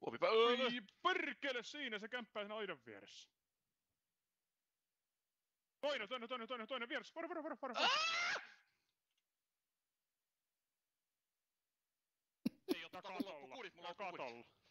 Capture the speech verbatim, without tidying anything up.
Huomi päälle! Oi perkele, siinä se kämppää siinä aidan vieressä. Toinen, toinen, toinen, toinen, toinen vieressä. Varo, varo, varo, varo. Ei oo tota mulla loppu kuurit, mulla loppu kuurit.